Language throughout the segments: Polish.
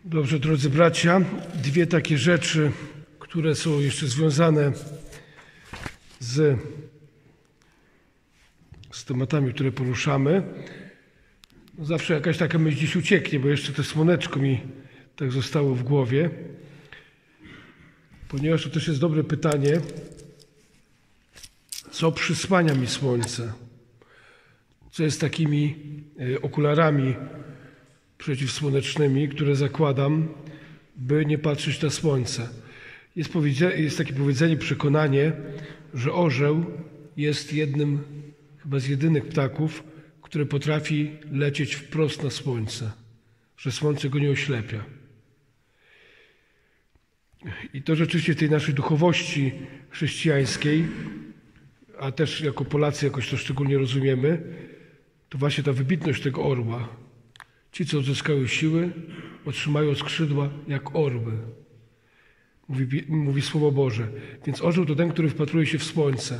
Dobrze, drodzy bracia, dwie takie rzeczy, które są jeszcze związane z tematami, które poruszamy. Zawsze jakaś taka myśl dziś ucieknie, bo jeszcze to słoneczko mi tak zostało w głowie. Ponieważ to też jest dobre pytanie, co przysłania mi słońce? Co jest takimi okularami przeciwsłonecznymi, które zakładam, by nie patrzeć na słońce. Jest takie powiedzenie, przekonanie, że orzeł jest jednym, chyba z jedynych ptaków, które potrafi lecieć wprost na słońce, że słońce go nie oślepia. I to rzeczywiście tej naszej duchowości chrześcijańskiej, a też jako Polacy jakoś to szczególnie rozumiemy, to właśnie ta wybitność tego orła. Ci, co odzyskały siły, otrzymają skrzydła jak orły. Mówi Słowo Boże. Więc orzeł to ten, który wpatruje się w słońce.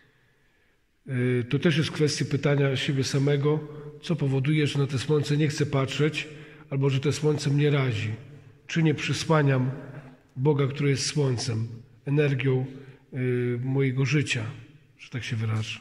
To też jest kwestia pytania siebie samego, co powoduje, że na te słońce nie chcę patrzeć, albo że te słońce mnie razi. Czy nie przysłaniam Boga, który jest słońcem, energią mojego życia, że tak się wyrażę.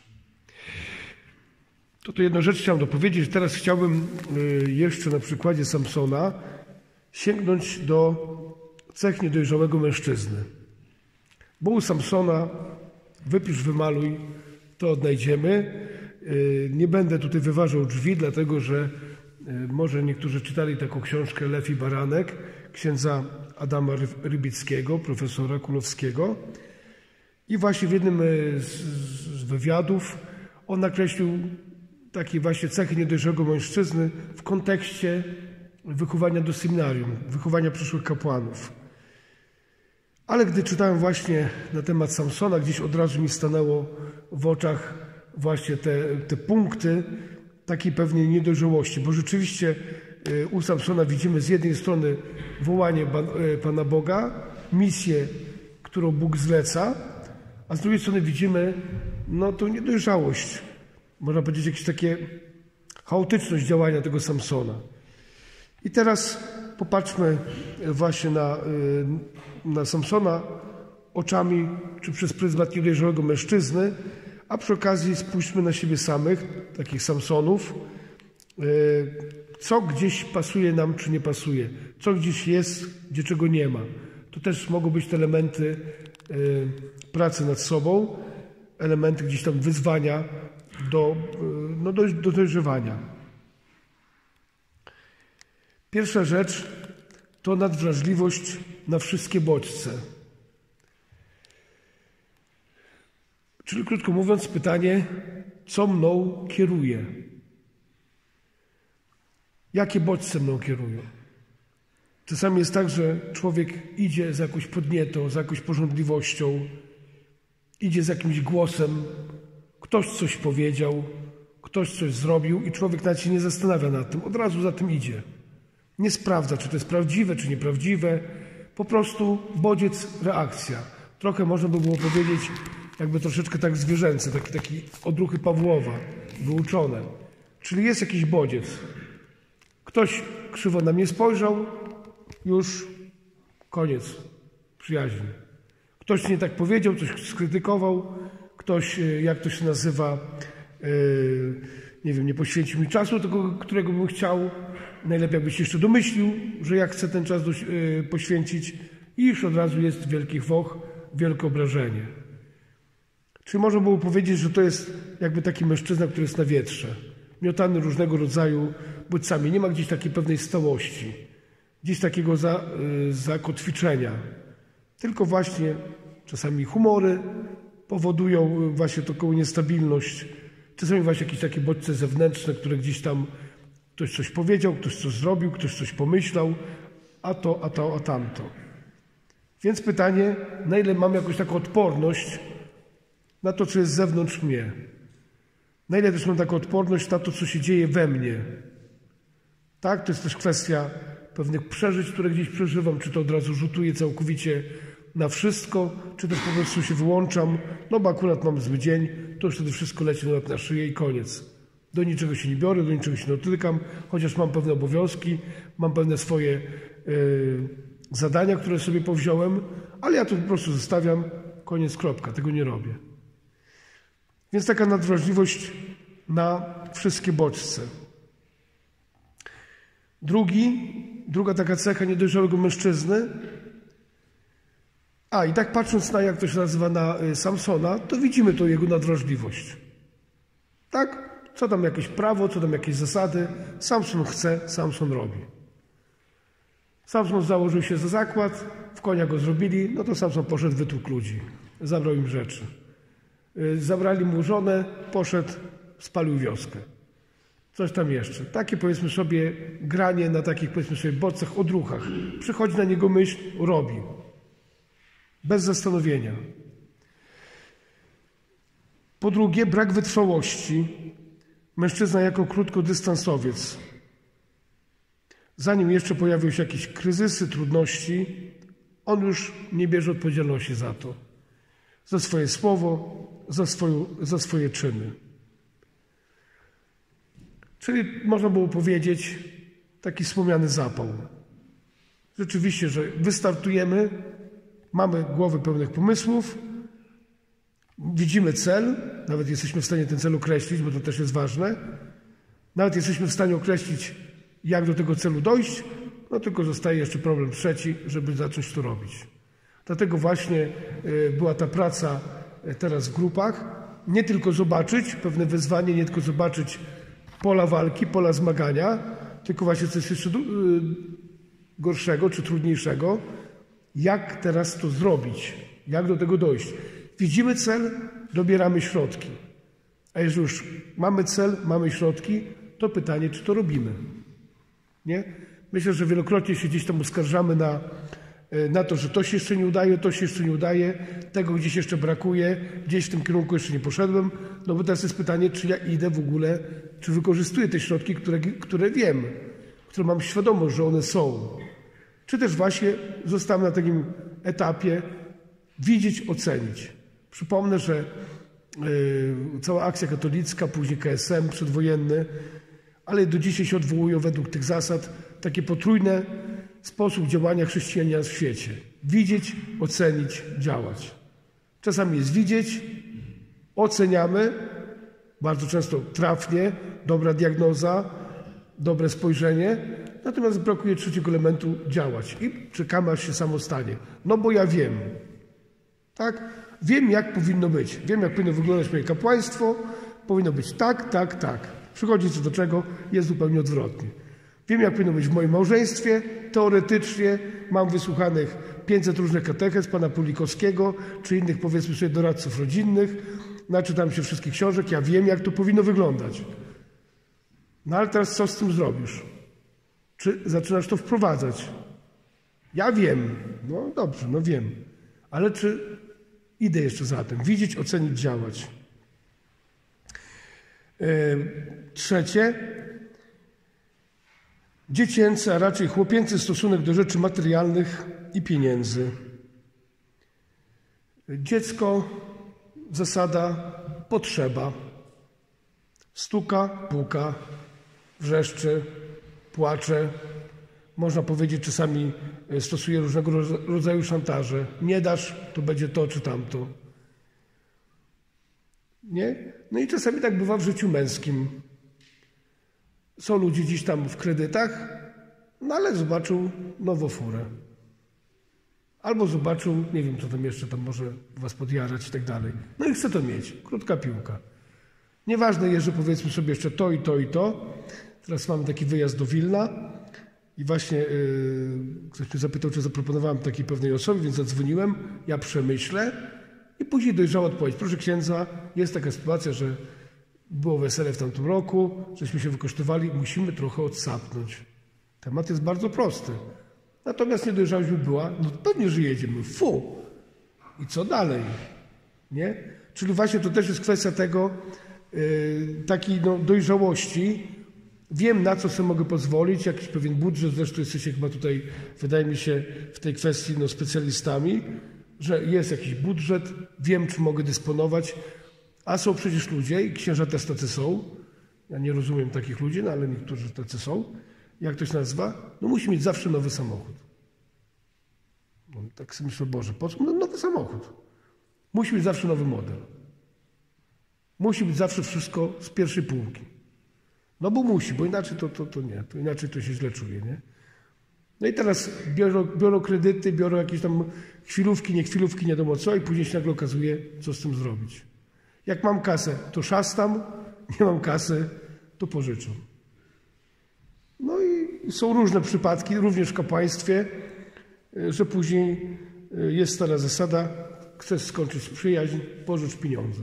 To jedną rzecz chciałem dopowiedzieć. Teraz chciałbym jeszcze na przykładzie Samsona sięgnąć do cech niedojrzałego mężczyzny. Bo u Samsona wypisz, wymaluj, to odnajdziemy. Nie będę tutaj wyważał drzwi, dlatego że może niektórzy czytali taką książkę Lew i Baranek księdza Adama Rybickiego, profesora Kulowskiego. I właśnie w jednym z wywiadów on nakreślił takie właśnie cechy niedojrzałego mężczyzny w kontekście wychowania do seminarium, wychowania przyszłych kapłanów. Ale gdy czytałem właśnie na temat Samsona, gdzieś od razu mi stanęło w oczach właśnie te punkty takiej pewnej niedojrzałości, bo rzeczywiście u Samsona widzimy z jednej strony wołanie Pana Boga, misję, którą Bóg zleca, a z drugiej strony widzimy tą niedojrzałość, można powiedzieć jakieś takie chaotyczność działania tego Samsona. I teraz popatrzmy właśnie na Samsona oczami, czy przez pryzmat niedojrzałego mężczyzny, a przy okazji spójrzmy na siebie samych, takich Samsonów, co gdzieś pasuje nam, czy nie pasuje, co gdzieś jest, gdzie czego nie ma. To też mogą być te elementy pracy nad sobą, elementy gdzieś tam wyzwania do dojrzewania. Pierwsza rzecz to nadwrażliwość na wszystkie bodźce. Czyli krótko mówiąc pytanie, co mną kieruje? Jakie bodźce mną kierują? Czasami jest tak, że człowiek idzie za jakąś podnietą, za jakąś pożądliwością, idzie z jakimś głosem, ktoś coś powiedział, ktoś coś zrobił i człowiek nawet się nie zastanawia nad tym, od razu za tym idzie. Nie sprawdza, czy to jest prawdziwe, czy nieprawdziwe. Po prostu bodziec, reakcja. Trochę można by było powiedzieć, jakby troszeczkę tak zwierzęce, taki odruchy Pawłowa, wyuczone. Czyli jest jakiś bodziec. Ktoś krzywo na mnie spojrzał, już koniec przyjaźni. Ktoś nie tak powiedział, coś skrytykował, ktoś, jak to się nazywa, nie wiem, nie poświęcił mi czasu, tego, którego bym chciał. Najlepiej jakbyś się jeszcze domyślił, że ja chcę ten czas poświęcić i już od razu jest wielki chwoch, wielkie obrażenie. Czyli można było powiedzieć, że to jest jakby taki mężczyzna, który jest na wietrze, miotany różnego rodzaju bodźcami. Nie ma gdzieś takiej pewnej stałości, gdzieś takiego zakotwiczenia. Tylko właśnie czasami humory powodują właśnie taką niestabilność. Czasami właśnie jakieś takie bodźce zewnętrzne, które gdzieś tam ktoś coś powiedział, ktoś coś zrobił, ktoś coś pomyślał, a tamto. Więc pytanie, na ile mam jakąś taką odporność na to, co jest zewnątrz mnie? Na ile też mam taką odporność na to, co się dzieje we mnie? Tak, to jest też kwestia pewnych przeżyć, które gdzieś przeżywam, czy to od razu rzutuję całkowicie na wszystko, czy też po prostu się wyłączam, bo akurat mam zły dzień, to już wtedy wszystko leci na szyję i koniec. Do niczego się nie biorę, do niczego się nie dotykam, chociaż mam pewne obowiązki, mam pewne swoje zadania, które sobie powziąłem, ale ja to po prostu zostawiam, koniec, kropka, tego nie robię. Więc taka nadwrażliwość na wszystkie bodźce. Druga taka cecha niedojrzałego mężczyzny. I tak patrząc na, jak to się nazywa, na Samsona, to widzimy tą jego nadwrażliwość. Tak? Co tam jakieś prawo, co tam jakieś zasady. Samson chce, Samson robi. Samson założył się za zakład, w konia go zrobili, no to Samson poszedł, wytłukł ludzi. Zabrał im rzeczy. Zabrali mu żonę, poszedł, spalił wioskę. Coś tam jeszcze. Takie, powiedzmy sobie, granie na takich, powiedzmy sobie, bodźcach, odruchach. Przychodzi na niego myśl, robi. Bez zastanowienia. Po drugie, brak wytrwałości. Mężczyzna jako krótkodystansowiec. Zanim jeszcze pojawią się jakieś kryzysy, trudności, on już nie bierze odpowiedzialności za to. Za swoje słowo, za swoje czyny. Czyli można było powiedzieć taki wspomniany zapał. Rzeczywiście, że wystartujemy, mamy głowy pełnych pomysłów, widzimy cel, nawet jesteśmy w stanie ten cel określić, bo to też jest ważne. Nawet jesteśmy w stanie określić, jak do tego celu dojść, no tylko zostaje jeszcze problem trzeci, żeby zacząć to robić. Dlatego właśnie była ta praca teraz w grupach. Nie tylko zobaczyć pewne wyzwanie, nie tylko zobaczyć pola walki, pola zmagania, tylko właśnie coś jeszcze gorszego czy trudniejszego. Jak teraz to zrobić? Jak do tego dojść? Widzimy cel, dobieramy środki. A jeżeli już mamy cel, mamy środki, to pytanie, czy to robimy? Nie? Myślę, że wielokrotnie się gdzieś tam uskarżamy na to, że to się jeszcze nie udaje, to się jeszcze nie udaje, tego gdzieś jeszcze brakuje, gdzieś w tym kierunku jeszcze nie poszedłem. No bo teraz jest pytanie, czy ja idę w ogóle, czy wykorzystuję te środki, które wiem, które mam świadomość, że one są. Czy też właśnie zostałem na takim etapie widzieć, ocenić. Przypomnę, że cała akcja katolicka, później KSM przedwojenny, ale do dzisiaj się odwołują według tych zasad takie potrójne sposób działania chrześcijanina w świecie. Widzieć, ocenić, działać. Czasami jest widzieć, oceniamy, bardzo często trafnie, dobra diagnoza, dobre spojrzenie, natomiast brakuje trzeciego elementu działać i czekamy, aż się samo stanie. No bo ja wiem, tak? Wiem, jak powinno być. Wiem, jak powinno wyglądać moje kapłaństwo. Powinno być tak, tak, tak. Przychodzi co do czego, jest zupełnie odwrotnie. Wiem, jak powinno być w moim małżeństwie. Teoretycznie mam wysłuchanych 500 różnych katechez pana Pulikowskiego, czy innych, powiedzmy sobie, doradców rodzinnych. Naczytam się wszystkich książek. Ja wiem, jak to powinno wyglądać. No ale teraz co z tym zrobisz? Czy zaczynasz to wprowadzać? Ja wiem. No dobrze, no wiem. Ale czy idę jeszcze za tym? Widzieć, ocenić, działać. Trzecie. Dziecięcy, a raczej chłopięcy stosunek do rzeczy materialnych i pieniędzy. Dziecko, zasada, potrzeba. Stuka, puka, wrzeszczy, płacze. Można powiedzieć, czasami stosuje różnego rodzaju szantaże. Nie dasz, to będzie to czy tamto. Nie? No i czasami tak bywa w życiu męskim. Są ludzie gdzieś tam w kredytach, no ale zobaczył nową furę. Albo zobaczył, nie wiem, co tam jeszcze tam może was podjarać i tak dalej. No i chce to mieć. Krótka piłka. Nieważne jest, że powiedzmy sobie jeszcze to i to i to. Teraz mamy taki wyjazd do Wilna i właśnie ktoś mnie zapytał, czy zaproponowałem takiej pewnej osobie, więc zadzwoniłem. Ja przemyślę i później dojrzała odpowiedź. Proszę księdza, jest taka sytuacja, że było wesele w tamtym roku, żeśmy się wykosztowali, musimy trochę odsapnąć. Temat jest bardzo prosty. Natomiast niedojrzałość by była, no pewnie, że jedziemy. Fu! I co dalej? Nie? Czyli właśnie to też jest kwestia tego, takiej dojrzałości. Wiem, na co sobie mogę pozwolić, jakiś pewien budżet, zresztą jesteście chyba tutaj, wydaje mi się, w tej kwestii specjalistami, że jest jakiś budżet, wiem, czy mogę dysponować, a są przecież ludzie, i księża też tacy są, ja nie rozumiem takich ludzi, no ale niektórzy tacy są, jak to się nazywa? No musi mieć zawsze nowy samochód. No, tak sobie myślę, Boże, po co? No, nowy samochód. Musi być zawsze nowy model. Musi być zawsze wszystko z pierwszej półki. No bo musi, bo inaczej to nie. To inaczej to się źle czuje, nie? No i teraz biorą kredyty, biorą jakieś tam chwilówki, nie wiadomo co i później się nagle okazuje, co z tym zrobić. Jak mam kasę, to szastam, nie mam kasy, to pożyczam. No i są różne przypadki, również w kapłaństwie, że później jest stara zasada, chcesz skończyć przyjaźń, pożycz pieniądze.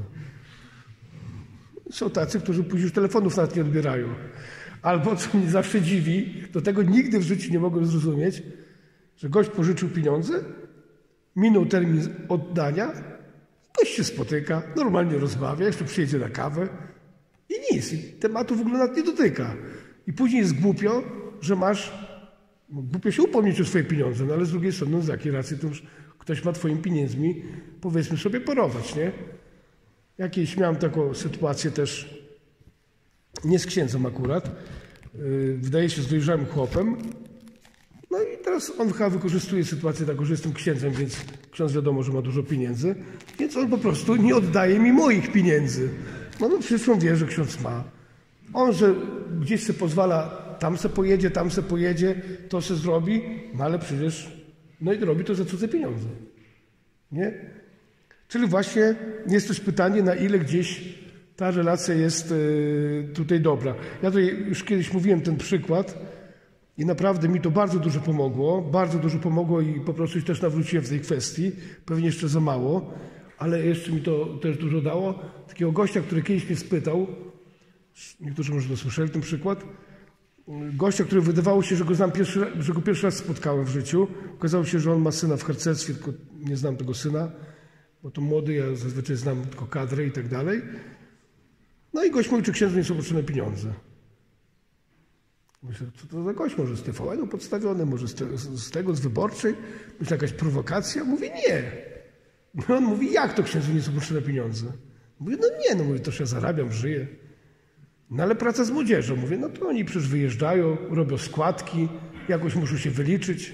Są tacy, którzy później już telefonów nawet nie odbierają. Albo, co mnie zawsze dziwi, do tego nigdy w życiu nie mogłem zrozumieć, że gość pożyczył pieniądze, minął termin oddania, gość się spotyka, normalnie rozmawia, jeszcze przyjedzie na kawę i nic. I tematu w ogóle nawet nie dotyka. I później jest głupio, że masz... Głupio się upomnieć o swoje pieniądze, no ale z drugiej strony, z jakiej racji to już ktoś ma twoimi pieniędzmi, powiedzmy sobie, porować, nie? Jakieś miałem taką sytuację też, nie z księdzem akurat, wydaje się z dojrzałym chłopem, no i teraz on chyba wykorzystuje sytuację taką, że jestem księdzem, więc ksiądz wiadomo, że ma dużo pieniędzy, więc on po prostu nie oddaje mi moich pieniędzy. No przecież on wie, że ksiądz ma. On, że gdzieś se pozwala, tam se pojedzie, to se zrobi, no ale przecież, no i robi to za cudze pieniądze. Nie? Czyli właśnie jest też pytanie, na ile gdzieś ta relacja jest tutaj dobra. Ja tutaj już kiedyś mówiłem ten przykład i naprawdę mi to bardzo dużo pomogło i po prostu się też nawróciłem w tej kwestii, pewnie jeszcze za mało, ale jeszcze mi to też dużo dało. Takiego gościa, który kiedyś mnie spytał, niektórzy może to słyszeli ten przykład, gościa, który wydawało się, że go znam że go pierwszy raz spotkałem w życiu. Okazało się, że on ma syna w harcerstwie, tylko nie znam tego syna, bo to młody, ja zazwyczaj znam tylko kadrę i tak dalej. No i gość mówi, czy księdzu nie są potrzebne pieniądze. Myślę, co to za gość, może z TVN-u podstawiony, może z wyborczej, myślę, jakaś prowokacja? Mówi, nie. No on mówi, jak to księdzu nie są potrzebne pieniądze? Mówi, no nie, no mówi, to ja zarabiam, żyję. No ale praca z młodzieżą. Mówię, no to oni przecież wyjeżdżają, robią składki, jakoś muszą się wyliczyć.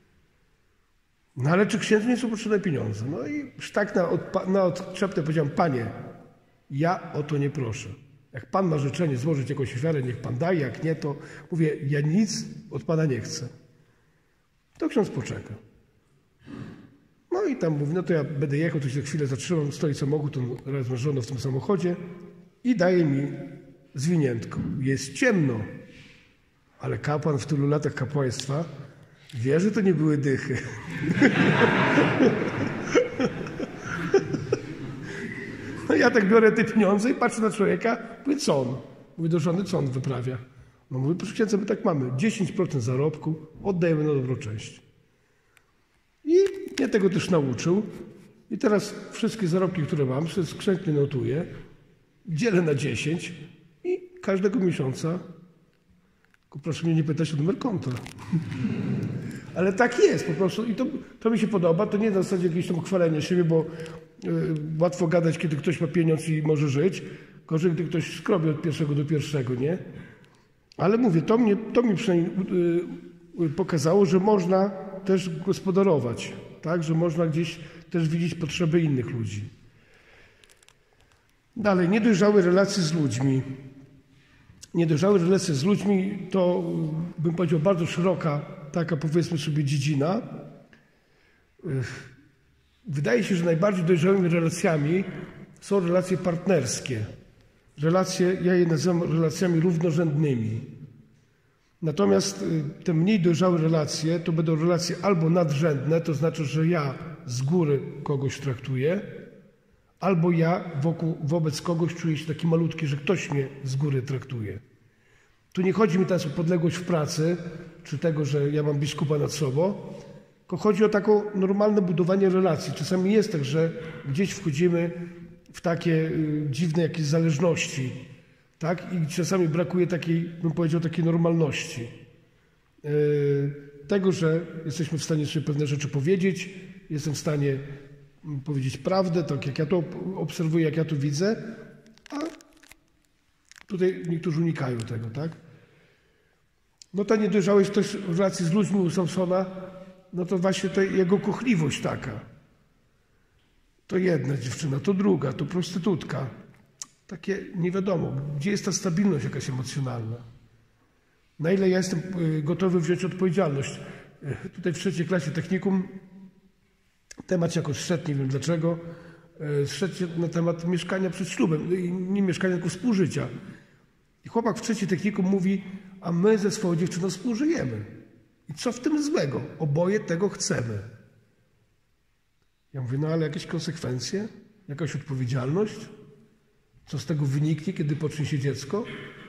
No ale czy księdzu nie są potrzebne pieniądze? No i już tak na odczepne powiedziałem, panie, ja o to nie proszę. Jak pan ma życzenie złożyć jakąś ofiarę, niech pan daje, jak nie, to mówię, ja nic od pana nie chcę. To ksiądz poczeka. No i tam mówi, no to ja będę jechał, to się za chwilę zatrzymam, stoi samochód, on razem z żoną w tym samochodzie i daje mi zwiniętko. Jest ciemno, ale kapłan w tylu latach kapłaństwa wie, że to nie były dychy. No ja tak biorę te pieniądze i patrzę na człowieka, mówię, co on? Mówię do żony, co on wyprawia? No mówię, proszę księdza, my tak mamy, 10% zarobku oddajemy na dobrą część. I mnie tego też nauczył. I teraz wszystkie zarobki, które mam, sobie skrzętnie notuję, dzielę na 10 i każdego miesiąca, tylko proszę mnie nie pytać o numer konta. Ale tak jest po prostu i to mi się podoba. To nie na zasadzie jakiegoś tam chwalenia siebie, bo łatwo gadać, kiedy ktoś ma pieniądz i może żyć. Gorzej, gdy ktoś skrobie od pierwszego do pierwszego, nie? Ale mówię, to mi przynajmniej pokazało, że można też gospodarować, tak? Że można gdzieś też widzieć potrzeby innych ludzi. Dalej, niedojrzałe relacje z ludźmi. Niedojrzałe relacje z ludźmi to, bym powiedział, bardzo szeroka, taka powiedzmy sobie dziedzina. Wydaje się, że najbardziej dojrzałymi relacjami są relacje partnerskie. Relacje, ja je nazywam relacjami równorzędnymi. Natomiast te mniej dojrzałe relacje to będą relacje albo nadrzędne, to znaczy, że ja z góry kogoś traktuję, albo ja wobec kogoś czuję się taki malutki, że ktoś mnie z góry traktuje. Tu nie chodzi mi teraz o podległość w pracy, czy tego, że ja mam biskupa nad sobą, tylko chodzi o taką normalne budowanie relacji. Czasami jest tak, że gdzieś wchodzimy w takie dziwne jakieś zależności, tak? I czasami brakuje takiej, bym powiedział, takiej normalności. Tego, że jesteśmy w stanie sobie pewne rzeczy powiedzieć, jestem w stanie powiedzieć prawdę, tak jak ja to obserwuję, jak ja to widzę, a tutaj niektórzy unikają tego, tak? No ta niedojrzałość też w relacji z ludźmi u Samsona, no to właśnie ta jego kochliwość taka. To jedna dziewczyna, to druga, to prostytutka. Takie nie wiadomo, gdzie jest ta stabilność jakaś emocjonalna. Na ile ja jestem gotowy wziąć odpowiedzialność. Tutaj w 3. klasie technikum temat jakoś szedł, nie wiem dlaczego, szedł na temat mieszkania przed ślubem. Nie mieszkania, tylko współżycia. I chłopak w 3. technikum mówi, a my ze swoją dziewczyną współżyjemy. I co w tym złego? Oboje tego chcemy. Ja mówię, no ale jakieś konsekwencje? Jakaś odpowiedzialność? Co z tego wyniknie, kiedy pocznie się dziecko?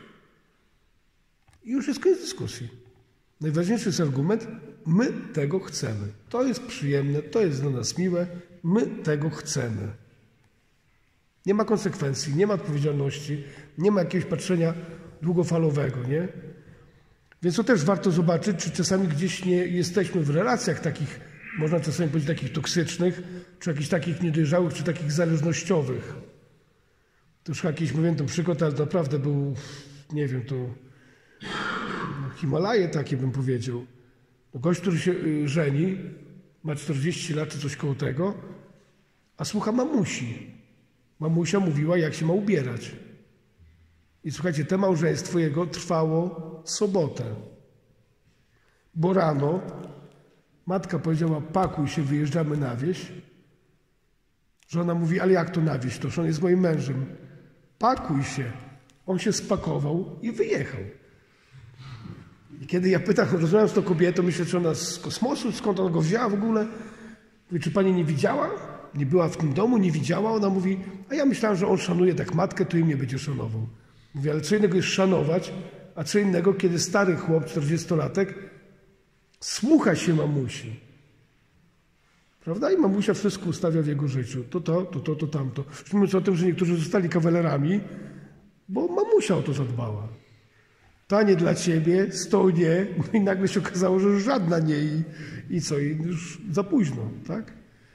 I już jest koniec dyskusji. Najważniejszy jest argument, my tego chcemy. To jest przyjemne, to jest dla nas miłe, my tego chcemy. Nie ma konsekwencji, nie ma odpowiedzialności, nie ma jakiegoś patrzenia długofalowego, nie? Więc to też warto zobaczyć, czy czasami gdzieś nie jesteśmy w relacjach takich, można czasami powiedzieć takich toksycznych, czy jakichś takich niedojrzałych, czy takich zależnościowych. To już jakiś, mówię ten przykład, ale naprawdę był, nie wiem, to Himalaje takie bym powiedział. No gość, który się żeni, ma 40 lat czy coś koło tego, a słucha mamusi. Mamusia mówiła, jak się ma ubierać. I słuchajcie, to małżeństwo jego trwało sobotę. Bo rano matka powiedziała, pakuj się, wyjeżdżamy na wieś. Żona mówi, ale jak to na wieś? Toż on jest moim mężem. Pakuj się. On się spakował i wyjechał. I kiedy ja pytam, rozmawiam z tą kobietą, myślę, czy ona z kosmosu, skąd ona go wzięła w ogóle. Mówi, czy pani nie widziała? Nie była w tym domu, nie widziała? Ona mówi, a ja myślałam, że on szanuje tak matkę, to i mnie będzie szanował. Mówi, ale co innego jest szanować, a co innego, kiedy stary chłop, 40-latek, słucha się mamusi. Prawda? I mamusia wszystko ustawia w jego życiu. To, tamto. Już mówiąc o tym, że niektórzy zostali kawalerami, bo mamusia o to zadbała. Ta nie dla ciebie, sto nie. I nagle się okazało, że już żadna nie. I co? I już za późno, tak?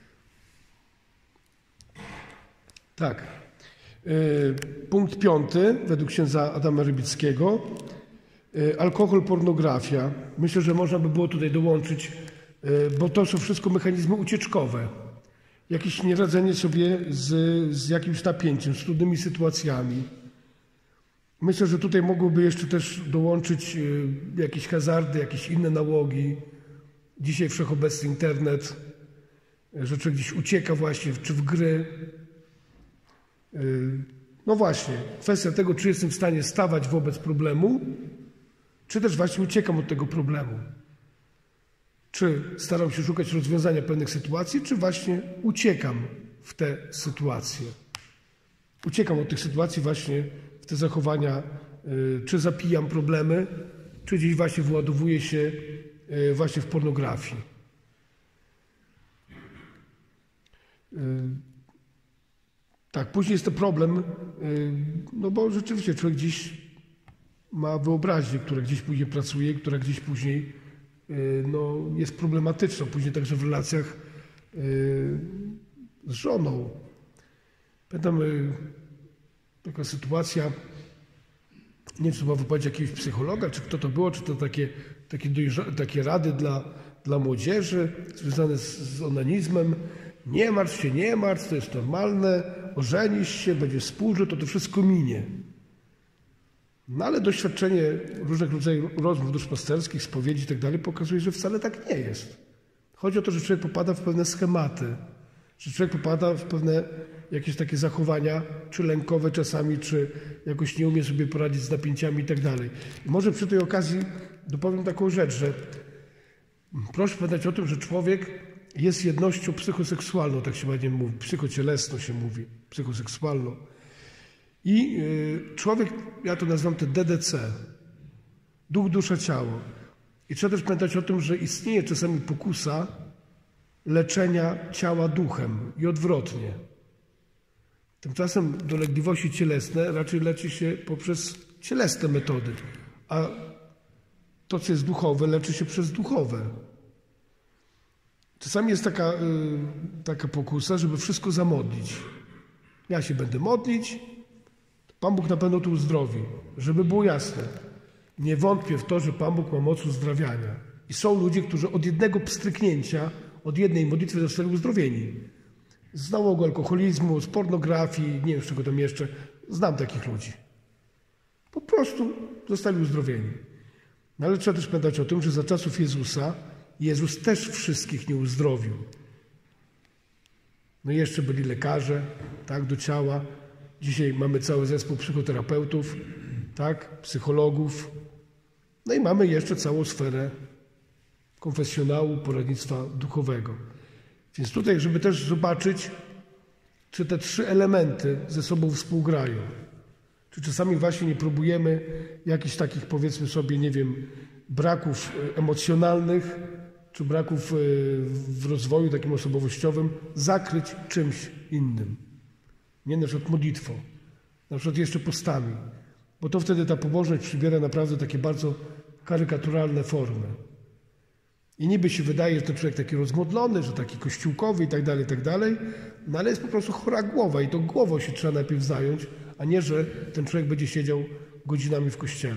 Tak. Punkt 5, według księdza Adama Rybickiego. Alkohol, pornografia. Myślę, że można by było tutaj dołączyć, bo to są wszystko mechanizmy ucieczkowe. Jakieś nieradzenie sobie z jakimś napięciem, z trudnymi sytuacjami. Myślę, że tutaj mogłoby jeszcze też dołączyć jakieś hazardy, jakieś inne nałogi. Dzisiaj wszechobecny internet, że człowiek gdzieś ucieka właśnie, czy w gry. No właśnie, kwestia tego, czy jestem w stanie stawać wobec problemu, czy też właśnie uciekam od tego problemu. Czy staram się szukać rozwiązania pewnych sytuacji, czy właśnie uciekam w te sytuacje. Uciekam od tych sytuacji właśnie w te zachowania, czy zapijam problemy, czy gdzieś właśnie wyładowuję się właśnie w pornografii. Tak, później jest to problem, no bo rzeczywiście człowiek gdzieś ma wyobraźnię, która gdzieś później pracuje, która gdzieś później no, jest problematyczna, później także w relacjach z żoną. Pamiętam taka sytuacja, nie wiem, czy trzeba wypowiedzieć jakiegoś psychologa, czy kto to było, czy to takie rady dla młodzieży związane z onanizmem. Nie martw się, nie martw, to jest normalne, ożenisz się, będziesz współżył, to wszystko minie. No ale doświadczenie różnych rodzajów rozmów duszpasterskich, spowiedzi i tak dalej pokazuje, że wcale tak nie jest. Chodzi o to, że człowiek popada w pewne schematy, że człowiek popada w pewne jakieś takie zachowania, czy lękowe czasami, czy jakoś nie umie sobie poradzić z napięciami i tak dalej. I może przy tej okazji dopowiem taką rzecz, że proszę pamiętać o tym, że człowiek jest jednością psychoseksualną, tak się ładnie mówi, psychocielesną się mówi, psychoseksualną. I człowiek, ja to nazywam to DDC, duch, dusza, ciało. I trzeba też pamiętać o tym, że istnieje czasami pokusa leczenia ciała duchem i odwrotnie. Tymczasem dolegliwości cielesne raczej leczy się poprzez cielesne metody, a to, co jest duchowe, leczy się przez duchowe. Czasami jest taka pokusa, żeby wszystko zamodlić. Ja się będę modlić, Pan Bóg na pewno tu uzdrowi, żeby było jasne. Nie wątpię w to, że Pan Bóg ma moc uzdrawiania. I są ludzie, którzy od jednego pstryknięcia, od jednej modlitwy zostali uzdrowieni. Z nałogu alkoholizmu, z pornografii, nie wiem z czego tam jeszcze. Znam takich ludzi. Po prostu zostali uzdrowieni. No ale trzeba też pamiętać o tym, że za czasów Jezusa Jezus też wszystkich nie uzdrowił. No i jeszcze byli lekarze, tak, do ciała. Dzisiaj mamy cały zespół psychoterapeutów, tak, psychologów. No i mamy jeszcze całą sferę konfesjonału, poradnictwa duchowego. Więc tutaj, żeby też zobaczyć, czy te trzy elementy ze sobą współgrają. Czy czasami właśnie nie próbujemy jakichś takich, powiedzmy sobie, nie wiem, braków emocjonalnych, czy braków w rozwoju takim osobowościowym zakryć czymś innym. Nie na przykład modlitwą, na przykład jeszcze postami. Bo to wtedy ta pobożność przybiera naprawdę takie bardzo karykaturalne formy. I niby się wydaje, że ten człowiek taki rozmodlony, że taki kościółkowy i tak dalej, no ale jest po prostu chora głowa i to głową się trzeba najpierw zająć, a nie, że ten człowiek będzie siedział godzinami w kościele.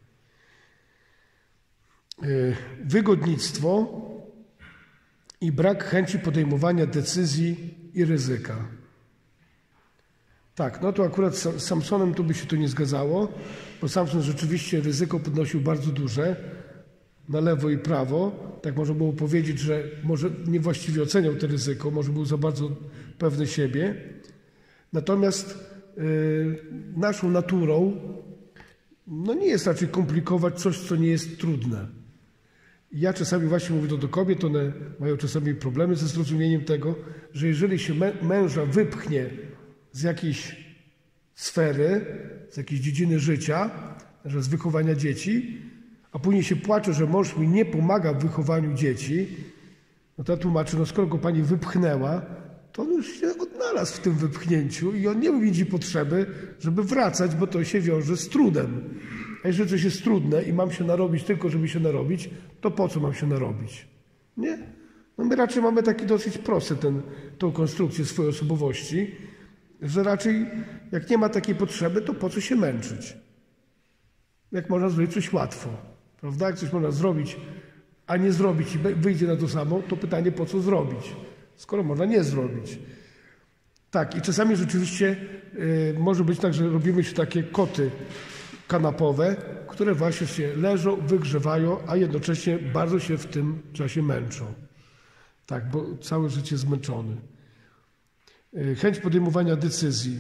Wygodnictwo i brak chęci podejmowania decyzji i ryzyka. Tak, no to akurat z Samsonem tu by się to nie zgadzało, bo Samson rzeczywiście ryzyko podnosił bardzo duże, na lewo i prawo. Tak można było powiedzieć, że może niewłaściwie oceniał to ryzyko, może był za bardzo pewny siebie. Natomiast naszą naturą no nie jest raczej komplikować coś, co nie jest trudne. Ja czasami właśnie mówię to do kobiet, one mają czasami problemy ze zrozumieniem tego, że jeżeli się męża wypchnie z jakiejś sfery, z jakiejś dziedziny życia, z wychowania dzieci, a później się płacze, że mąż mi nie pomaga w wychowaniu dzieci, no to ja tłumaczę, no skoro go pani wypchnęła, to on już się odnalazł w tym wypchnięciu i on nie widzi potrzeby, żeby wracać, bo to się wiąże z trudem. A jeżeli coś jest trudne i mam się narobić tylko, żeby się narobić, to po co mam się narobić? Nie? No my raczej mamy taki dosyć prosty tą konstrukcję swojej osobowości, że raczej jak nie ma takiej potrzeby, to po co się męczyć? Jak można zrobić coś łatwo, prawda? Jak coś można zrobić, a nie zrobić i wyjdzie na to samo, to pytanie, po co zrobić? Skoro można nie zrobić. Tak, i czasami rzeczywiście może być tak, że robimy się takie koty kanapowe, które właśnie się leżą, wygrzewają, a jednocześnie bardzo się w tym czasie męczą. Tak, bo całe życie zmęczony. Chęć podejmowania decyzji.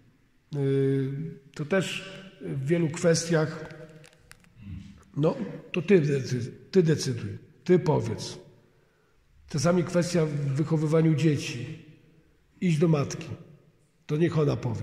To też w wielu kwestiach, no to ty decyduj, ty powiedz. Czasami kwestia w wychowywaniu dzieci. Iść do matki. To niech ona powie.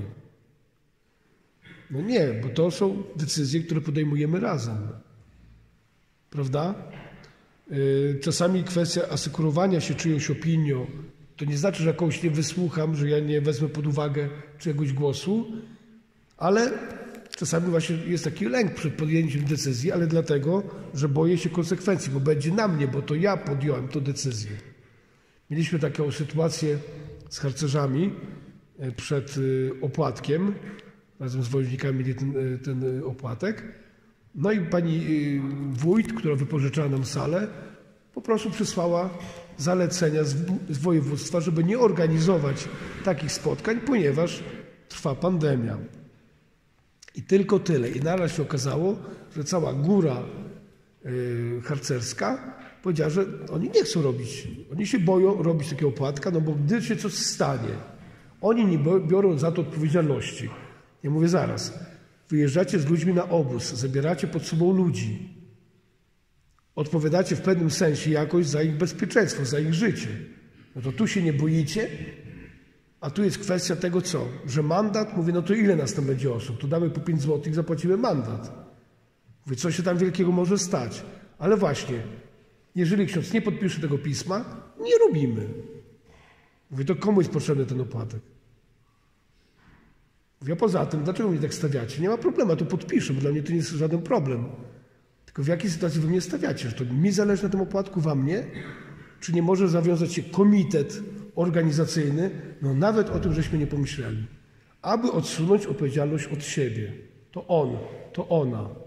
No nie, bo to są decyzje, które podejmujemy razem. Prawda? Czasami kwestia asekurowania się czyjąś opinią, to nie znaczy, że jakąś nie wysłucham, że ja nie wezmę pod uwagę czyjegoś głosu, ale czasami właśnie jest taki lęk przed podjęciem decyzji, ale dlatego, że boję się konsekwencji, bo będzie na mnie, bo to ja podjąłem tę decyzję. Mieliśmy taką sytuację z harcerzami przed opłatkiem, razem z woźnikami mieli ten opłatek. No i pani wójt, która wypożyczała nam salę, po prostu przysłała zalecenia z województwa, żeby nie organizować takich spotkań, ponieważ trwa pandemia. I tylko tyle. I naraz się okazało, że cała góra harcerska powiedziała, że oni nie chcą robić, oni się boją robić takiego opłatka, no bo gdy się coś stanie, oni nie biorą za to odpowiedzialności. Ja mówię zaraz, wyjeżdżacie z ludźmi na obóz, zabieracie pod sobą ludzi, odpowiadacie w pewnym sensie jakoś za ich bezpieczeństwo, za ich życie. No to tu się nie boicie, a tu jest kwestia tego co? Że mandat, mówię, no to ile nas tam będzie osób? To damy po 5 złotych, zapłacimy mandat. Mówię, co się tam wielkiego może stać? Ale właśnie, jeżeli ksiądz nie podpisze tego pisma, nie robimy. Mówię, to komu jest potrzebny ten opłatek? Mówię, a poza tym, dlaczego mnie tak stawiacie? Nie ma problemu, to podpiszę, bo dla mnie to nie jest żaden problem. Tylko w jakiej sytuacji wy mnie stawiacie? Że to mi zależy na tym opłatku, wam nie? Czy nie może zawiązać się komitet organizacyjny? No nawet o tym żeśmy nie pomyśleli. Aby odsunąć odpowiedzialność od siebie. To on, to ona.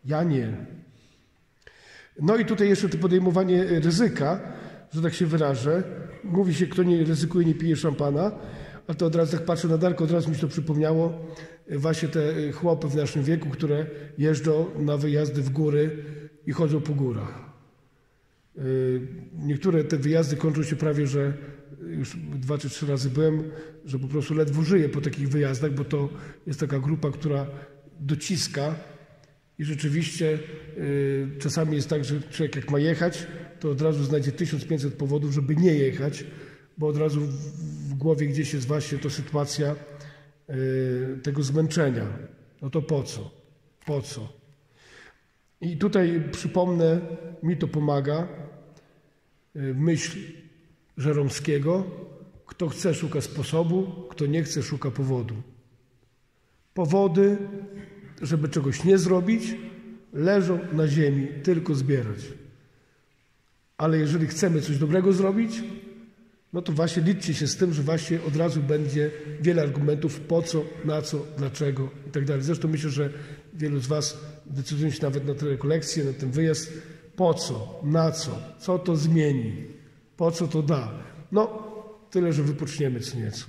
Ja nie. No i tutaj jeszcze to podejmowanie ryzyka, że tak się wyrażę. Mówi się, kto nie ryzykuje, nie pije szampana, a to od razu tak patrzę na Darkę, od razu mi się to przypomniało. Właśnie te chłopy w naszym wieku, które jeżdżą na wyjazdy w góry i chodzą po górach. Niektóre te wyjazdy kończą się prawie, że już 2 czy 3 razy byłem, że po prostu ledwo żyję po takich wyjazdach, bo to jest taka grupa, która dociska i rzeczywiście czasami jest tak, że człowiek jak ma jechać, to od razu znajdzie 1500 powodów, żeby nie jechać, bo od razu w głowie gdzieś jest właśnie to sytuacja tego zmęczenia. No to po co? Po co? I tutaj przypomnę, mi to pomaga, myśl Żeromskiego: kto chce, szuka sposobu, kto nie chce, szuka powodu. Powody, żeby czegoś nie zrobić, leżą na ziemi, tylko zbierać. Ale jeżeli chcemy coś dobrego zrobić, no to właśnie liczcie się z tym, że właśnie od razu będzie wiele argumentów po co, na co, dlaczego i tak dalej. Zresztą myślę, że wielu z was decyduje się nawet na tę rekolekcję, na ten wyjazd. Po co, na co to zmieni, po co to da. No, tyle, że wypoczniemy co nieco.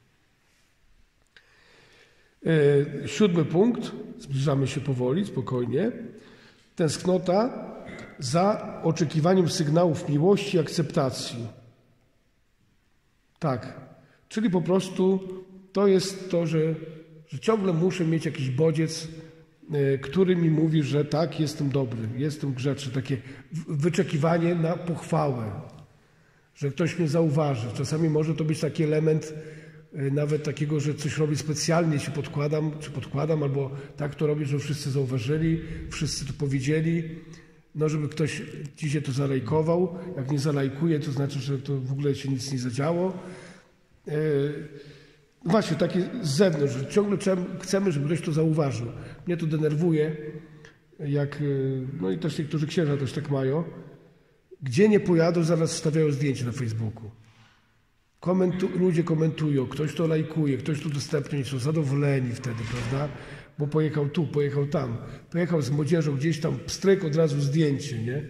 7. punkt, zbliżamy się powoli, spokojnie. Tęsknota za oczekiwaniem sygnałów miłości i akceptacji. Tak, czyli po prostu to jest to, że ciągle muszę mieć jakiś bodziec, który mi mówi, że tak, jestem dobry, jestem grzeczny. Takie wyczekiwanie na pochwałę, że ktoś mnie zauważy. Czasami może to być taki element nawet takiego, że coś robię specjalnie, się podkładam, albo tak to robię, że wszyscy zauważyli, wszyscy to powiedzieli, no żeby ktoś dzisiaj to zalajkował. Jak nie zalajkuje, to znaczy, że to w ogóle się nic nie zadziało. Właśnie takie z zewnątrz, że ciągle chcemy, żeby ktoś to zauważył. Mnie to denerwuje, no i też niektórzy księża też tak mają. Gdzie nie pojadą, zaraz wstawiają zdjęcie na Facebooku. Ludzie komentują, ktoś to lajkuje, ktoś to udostępnia i są zadowoleni wtedy, prawda? Bo pojechał tu, pojechał tam. Pojechał z młodzieżą gdzieś tam, pstryk, od razu zdjęcie, nie?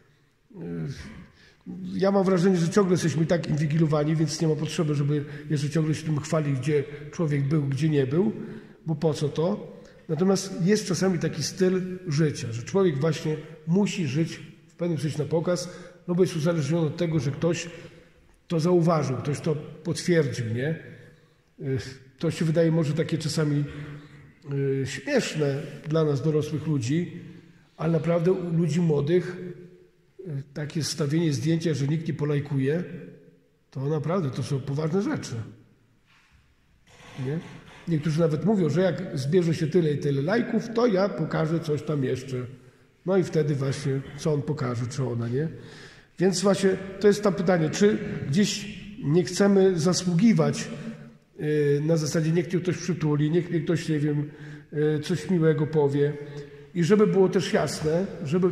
Ja mam wrażenie, że ciągle jesteśmy tak inwigilowani, więc nie ma potrzeby, żeby jeszcze ciągle się tym chwalić, gdzie człowiek był, gdzie nie był, bo po co to? Natomiast jest czasami taki styl życia, że człowiek właśnie musi żyć w pewnym sensie na pokaz, no bo jest uzależniony od tego, że ktoś to zauważył, ktoś to potwierdził, nie? To się wydaje może takie czasami śmieszne dla nas, dorosłych ludzi, ale naprawdę u ludzi młodych takie stawienie zdjęcia, że nikt nie polajkuje, to naprawdę to są poważne rzeczy. Nie? Niektórzy nawet mówią, że jak zbierze się tyle i tyle lajków, to ja pokażę coś tam jeszcze. No i wtedy właśnie, co on pokaże, czy ona, nie? Więc właśnie to jest tam pytanie, czy gdzieś nie chcemy zasługiwać na zasadzie niech mnie ktoś przytuli, niech mnie ktoś, nie wiem, coś miłego powie. I żeby było też jasne,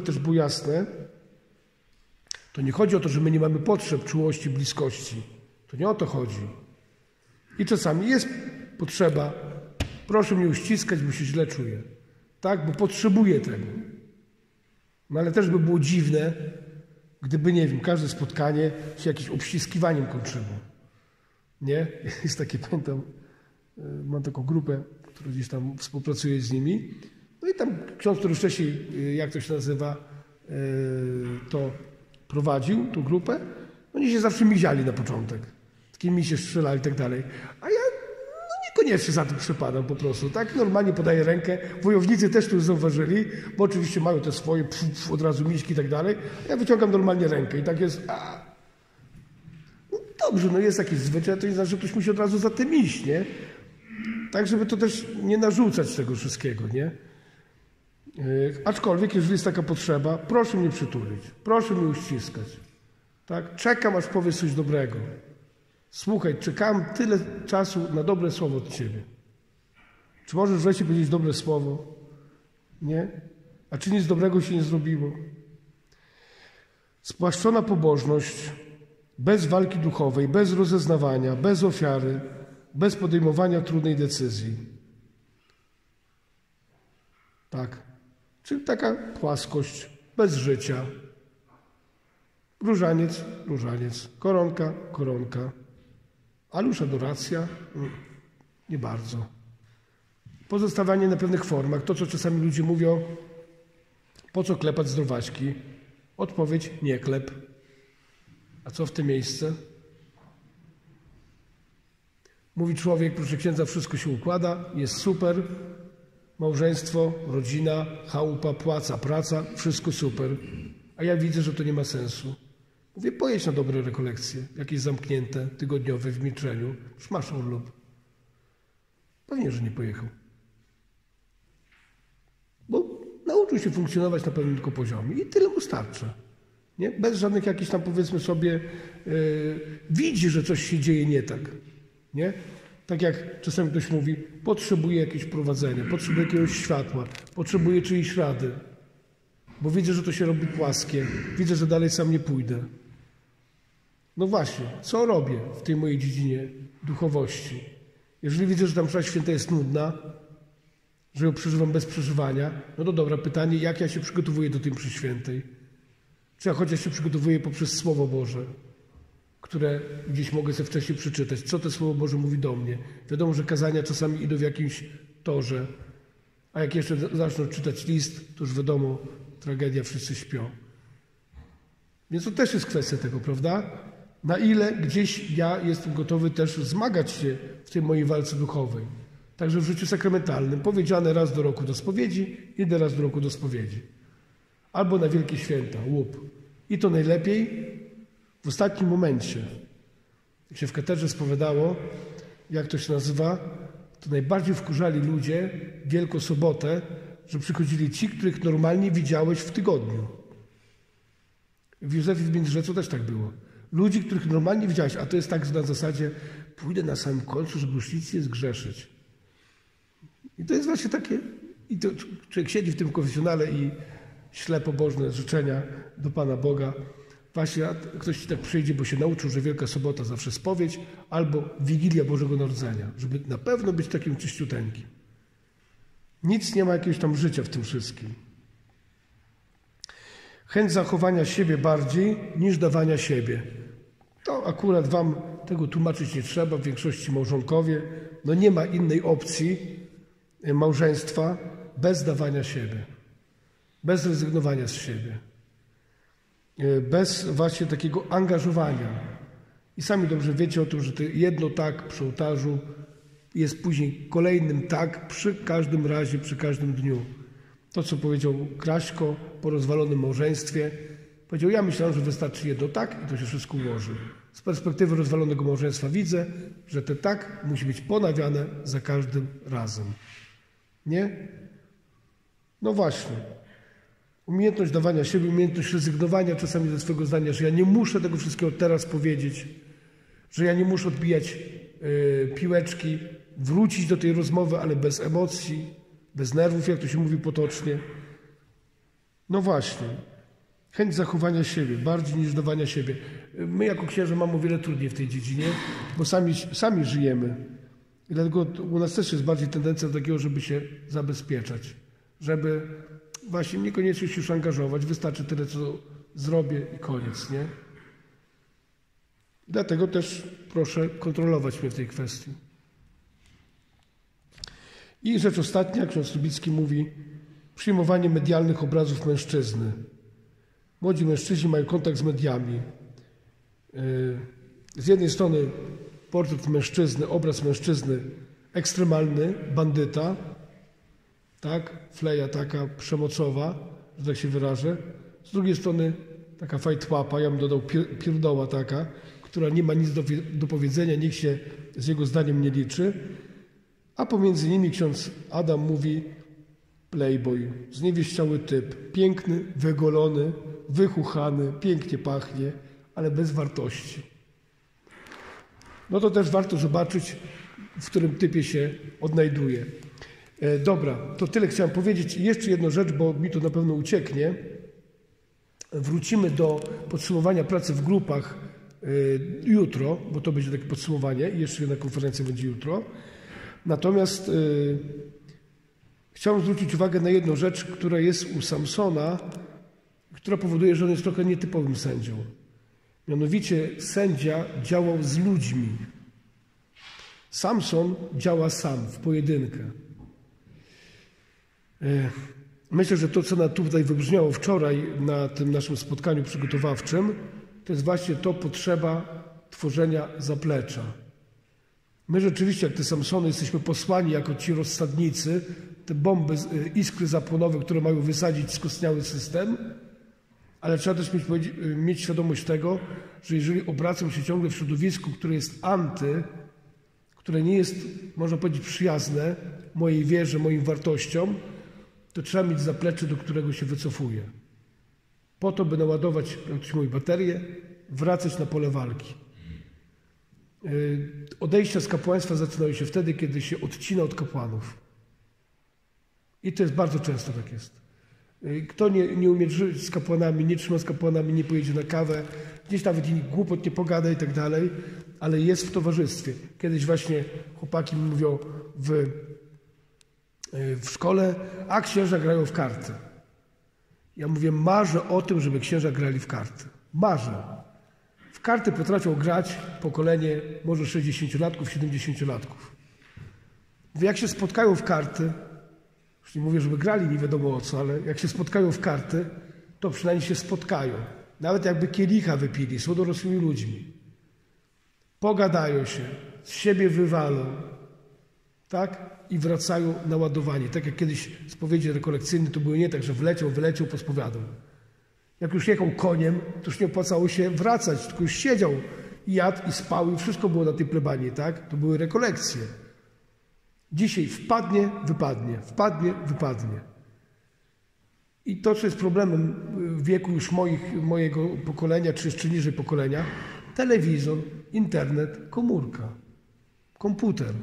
to nie chodzi o to, że my nie mamy potrzeb czułości, bliskości. To nie o to chodzi. I czasami jest potrzeba, proszę mnie uściskać, bo się źle czuję. Tak, bo potrzebuję tego. No ale też by było dziwne, gdyby, nie wiem, każde spotkanie się jakimś obściskiwaniem kończyło. Nie? Jest takie, pamiętam, mam taką grupę, która gdzieś tam współpracuje z nimi. No i tam ksiądz, który wcześniej, jak to się nazywa, to prowadził, tą grupę, oni się zawsze miziali na początek. Takimi się strzelali i tak dalej. A ja niekoniecznie za tym przepadam po prostu. Tak normalnie podaję rękę. Wojownicy też to już zauważyli, bo oczywiście mają te swoje od razu miśki i tak dalej. Ja wyciągam normalnie rękę i tak jest... No dobrze, no jest jakiś zwyczaj, to nie znaczy, że ktoś musi od razu za tym iść, nie? Tak, żeby to też nie narzucać tego wszystkiego, nie? Aczkolwiek, jeżeli jest taka potrzeba, proszę mnie przytulić, proszę mnie uściskać. Tak? Czekam, aż powiesz coś dobrego. Słuchaj, czekałem tyle czasu na dobre słowo od Ciebie. Czy możesz wreszcie powiedzieć dobre słowo? Nie? A czy nic dobrego się nie zrobiło? Spłaszczona pobożność, bez walki duchowej, bez rozeznawania, bez ofiary, bez podejmowania trudnej decyzji. Tak. Czyli taka płaskość, bez życia. Różaniec, różaniec, koronka, koronka. Ale już adoracja? Nie bardzo. Pozostawanie na pewnych formach. To, co czasami ludzie mówią, po co klepać zdrowaśki? Odpowiedź, nie klep. A co w tym miejsce? Mówi człowiek, proszę księdza, wszystko się układa, jest super, małżeństwo, rodzina, chałupa, płaca, praca, wszystko super. A ja widzę, że to nie ma sensu. Mówię, pojedź na dobre rekolekcje, jakieś zamknięte, tygodniowe w milczeniu. Już masz urlop. Pewnie, że nie pojechał. Bo nauczył się funkcjonować na pewnym tylko poziomie i tyle mu starczy. Nie? Bez żadnych jakichś tam, powiedzmy sobie, widzi, że coś się dzieje nie tak. Nie? Tak jak czasami ktoś mówi, potrzebuje jakieś prowadzenia, potrzebuje jakiegoś światła, potrzebuje czyjejś rady. Bo widzę, że to się robi płaskie, widzę, że dalej sam nie pójdę. No właśnie, co robię w tej mojej dziedzinie duchowości? Jeżeli widzę, że ta msza święta jest nudna, że ją przeżywam bez przeżywania, no to dobra, pytanie, jak ja się przygotowuję do tej mszy świętej? Czy ja chociaż się przygotowuję poprzez Słowo Boże, które gdzieś mogę sobie wcześniej przeczytać. Co to Słowo Boże mówi do mnie? Wiadomo, że kazania czasami idą w jakimś torze, a jak jeszcze zaczną czytać list, to już wiadomo, tragedia, wszyscy śpią. Więc to też jest kwestia tego, prawda? Na ile gdzieś ja jestem gotowy też zmagać się w tej mojej walce duchowej. Także w życiu sakramentalnym. Powiedziane raz do roku do spowiedzi, idę raz do roku do spowiedzi. Albo na wielkie święta, łup. I to najlepiej w ostatnim momencie. Jak się w katedrze spowiadało, jak to się nazywa, to najbardziej wkurzali ludzie Wielką Sobotę, że przychodzili ci, których normalnie widziałeś w tygodniu. W Józefie w Międzyrzecu też tak było. Ludzi, których normalnie widziałeś, a to jest tak na zasadzie, pójdę na samym końcu, żeby już nic nie zgrzeszyć. I to jest właśnie takie, i to człowiek siedzi w tym konfesjonale i śle pobożne życzenia do Pana Boga. Właśnie ktoś ci tak przyjdzie, bo się nauczył, że Wielka Sobota zawsze spowiedź, albo Wigilia Bożego Narodzenia, żeby na pewno być takim czyściuteńkim. Nic nie ma jakiegoś tam życia w tym wszystkim. Chęć zachowania siebie bardziej niż dawania siebie. To akurat wam tego tłumaczyć nie trzeba, w większości małżonkowie. No nie ma innej opcji małżeństwa bez dawania siebie. Bez rezygnowania z siebie. Bez właśnie takiego angażowania. I sami dobrze wiecie o tym, że to jedno tak przy ołtarzu jest później kolejnym tak przy każdym razie, przy każdym dniu. To, co powiedział Kraśko po rozwalonym małżeństwie, powiedział, ja myślałem, że wystarczy jedno tak i to się wszystko ułoży. Z perspektywy rozwalonego małżeństwa widzę, że te tak musi być ponawiane za każdym razem. Nie? No właśnie. Umiejętność dawania siebie, umiejętność rezygnowania czasami ze swojego zdania, że ja nie muszę tego wszystkiego teraz powiedzieć, że ja nie muszę odbijać piłeczki, wrócić do tej rozmowy, ale bez emocji, bez nerwów, jak to się mówi potocznie. No właśnie. Chęć zachowania siebie, bardziej niż dawania siebie. My jako księża mamy o wiele trudniej w tej dziedzinie, bo sami żyjemy. I dlatego u nas też jest bardziej tendencja do takiego, żeby się zabezpieczać. Żeby właśnie niekoniecznie się już angażować. Wystarczy tyle, co zrobię i koniec, nie? Dlatego też proszę kontrolować mnie w tej kwestii. I rzecz ostatnia, ksiądz Lubicki mówi, przyjmowanie medialnych obrazów mężczyzny. Młodzi mężczyźni mają kontakt z mediami. Z jednej strony portret mężczyzny, obraz mężczyzny ekstremalny, bandyta, tak, fleja taka przemocowa, że tak się wyrażę. Z drugiej strony taka fajtłapa, ja bym dodał pierdoła taka, która nie ma nic do powiedzenia, nikt się z jego zdaniem nie liczy. A pomiędzy nimi ksiądz Adam mówi playboy, zniewieściały typ, piękny, wygolony, wychuchany, pięknie pachnie, ale bez wartości. No to też warto zobaczyć, w którym typie się odnajduje. Dobra, to tyle chciałem powiedzieć. Jeszcze jedną rzecz, bo mi to na pewno ucieknie. Wrócimy do podsumowania pracy w grupach jutro, bo to będzie takie podsumowanie i jeszcze jedna konferencja będzie jutro. Natomiast Chciałem zwrócić uwagę na jedną rzecz, która jest u Samsona, która powoduje, że on jest trochę nietypowym sędzią. Mianowicie sędzia działał z ludźmi. Samson działa sam, w pojedynkę. Myślę, że to, co tutaj wybrzmiało wczoraj na tym naszym spotkaniu przygotowawczym, to jest właśnie to potrzeba tworzenia zaplecza. My rzeczywiście, jak te Samsony, jesteśmy posłani jako ci rozsadnicy, te bomby, iskry zapłonowe, które mają wysadzić skostniały system, ale trzeba też mieć świadomość tego, że jeżeli obracam się ciągle w środowisku, które jest które nie jest, można powiedzieć, przyjazne mojej wierze, moim wartościom, to trzeba mieć zaplecze, do którego się wycofuję. Po to, by naładować, jak ktoś mówi, baterię, wracać na pole walki. Odejścia z kapłaństwa zaczynają się wtedy, kiedy się odcina od kapłanów. I to jest bardzo często tak jest. Kto nie umie żyć z kapłanami, nie trzyma z kapłanami, nie pojedzie na kawę, gdzieś nawet głupot nie pogada i tak dalej, ale jest w towarzystwie. Kiedyś właśnie chłopaki mi mówią w szkole, a księża grają w karty. Ja mówię, marzę o tym, żeby księża grali w karty. Marzę. W karty potrafią grać pokolenie może 60-latków, 70-latków. Mówię, jak się spotkają w karty, już nie mówię, żeby grali nie wiadomo o co, ale jak się spotkają w karty, to przynajmniej się spotkają. Nawet jakby kielicha wypili, są dorosłymi ludźmi. Pogadają się, z siebie wywalą, tak? I wracają naładowani. Tak jak kiedyś spowiedzi rekolekcyjne to były nie tak, że wyleciał, pospowiadał. Jak już jechał koniem, to już nie opłacało się wracać, tylko już siedział i jadł i spał i wszystko było na tej plebanii, tak? To były rekolekcje. Dzisiaj wpadnie, wypadnie. I to, co jest problemem w wieku już mojego pokolenia, czy jeszcze niżej pokolenia, telewizor, internet, komórka, komputer,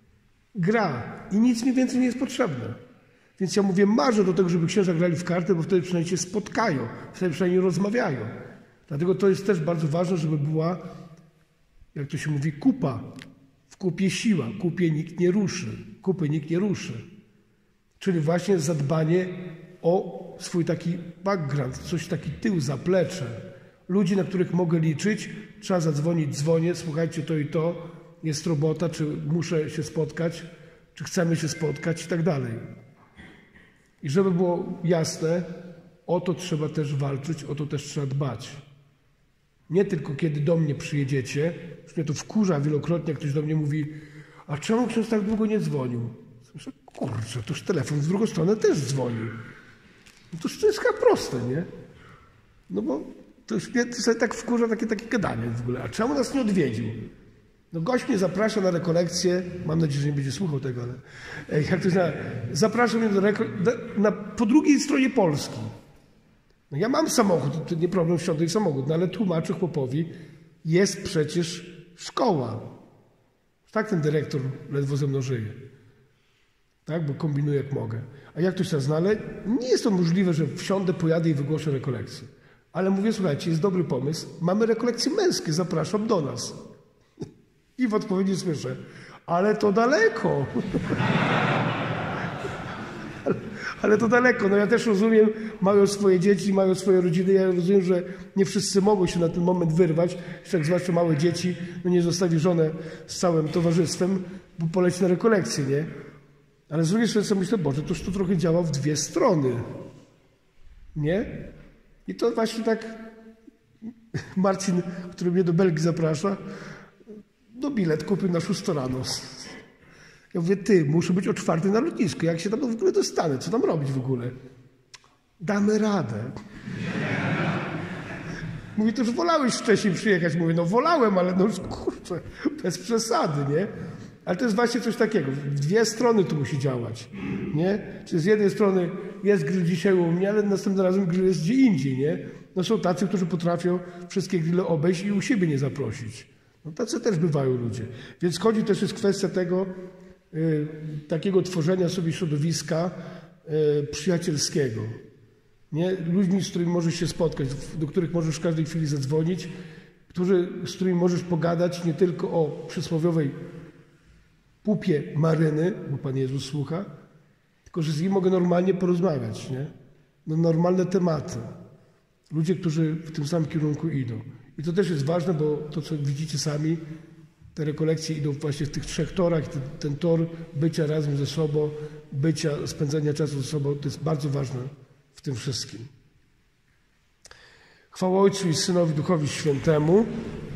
gra i nic mi więcej nie jest potrzebne. Więc ja mówię, marzę do tego, żeby księża grali w karty, bo wtedy przynajmniej się spotkają, wtedy przynajmniej rozmawiają. Dlatego to jest też bardzo ważne, żeby była, jak to się mówi, kupa. W kupie siła, kupy nikt nie ruszy. Czyli właśnie zadbanie o swój taki background, coś taki tył, zaplecze. Ludzi, na których mogę liczyć, trzeba zadzwonić, dzwonię, słuchajcie, to i to, jest robota, czy muszę się spotkać, czy chcemy się spotkać i tak dalej. I żeby było jasne, o to trzeba też walczyć, o to też trzeba dbać. Nie tylko kiedy do mnie przyjedziecie, już mnie to wkurza wielokrotnie, jak ktoś do mnie mówi, a czemu ksiądz tak długo nie dzwonił? Myślę, kurczę, toż telefon w drugą stronę też dzwoni. No to jest chyba proste, nie? No bo to już mnie to sobie tak wkurza takie gadanie w ogóle. A czemu nas nie odwiedził? No gość mnie zaprasza na rekolekcję, mam nadzieję, że nie będzie słuchał tego, ale jak to zaprasza mnie po drugiej stronie Polski. No ja mam samochód, to nie problem, wsiądę w samochód, no ale tłumaczę chłopowi, jest przecież szkoła. Tak ten dyrektor ledwo ze mną żyje. Tak, bo kombinuję jak mogę. A jak to się zna, ale nie jest to możliwe, że wsiądę, pojadę i wygłoszę rekolekcję. Ale mówię, słuchajcie, jest dobry pomysł, mamy rekolekcje męskie, zapraszam do nas. I w odpowiedzi słyszę, ale to daleko. Ale to daleko. No ja też rozumiem, mają swoje dzieci, mają swoje rodziny. Ja rozumiem, że nie wszyscy mogą się na ten moment wyrwać. Jak zwłaszcza małe dzieci, no nie zostawi żonę z całym towarzystwem, bo poleci na rekolekcję, nie? Ale z drugiej strony sobie myślę, Boże, toż to trochę działa w dwie strony. Nie? I to właśnie tak Marcin, który mnie do Belgii zaprasza, bilet kupił na 6 rano. Ja mówię, muszę być o 4 na lotnisku. Jak się tam w ogóle dostanę? Co tam robić w ogóle? Damy radę. Mówi, to już wolałeś wcześniej przyjechać. Mówię, no wolałem, ale no już kurczę, bez przesady, nie? Ale to jest właśnie coś takiego. W dwie strony to musi działać, nie? Czyli z jednej strony jest grill dzisiaj u mnie, ale następnym razem grill jest gdzie indziej, nie? No są tacy, którzy potrafią wszystkie grille obejść i u siebie nie zaprosić. No tacy też bywają ludzie. Więc chodzi też jest kwestia tego, takiego tworzenia sobie środowiska przyjacielskiego. Nie? Ludźmi, z którymi możesz się spotkać, do których możesz w każdej chwili zadzwonić, z którymi możesz pogadać nie tylko o przysłowiowej pupie maryny, bo Pan Jezus słucha, tylko że z nim mogę normalnie porozmawiać, nie? No, normalne tematy. Ludzie, którzy w tym samym kierunku idą. I to też jest ważne, bo to, co widzicie sami, te rekolekcje idą właśnie w tych 3 torach. Ten tor bycia razem ze sobą, spędzania czasu ze sobą, to jest bardzo ważne w tym wszystkim. Chwała Ojcu i Synowi, Duchowi Świętemu.